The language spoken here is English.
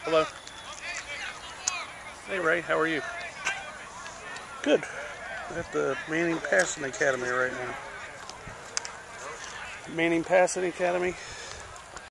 Hello. Hey Ray, how are you? Good. I'm at the Manning Passing Academy right now. Manning Passing Academy.